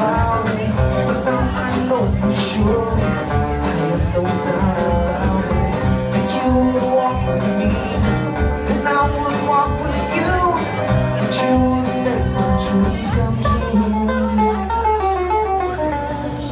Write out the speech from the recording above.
found it. Now I know for sure, I have no doubt about it, that you will walk with me